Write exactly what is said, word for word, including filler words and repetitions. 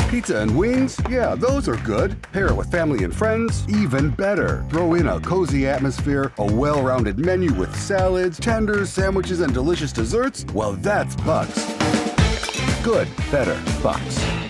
Pizza and wings? Yeah, those are good. Pair it with family and friends? Even better. Throw in a cozy atmosphere, a well-rounded menu with salads, tenders, sandwiches, and delicious desserts? Well, that's Bucks. Good, better, Bucks.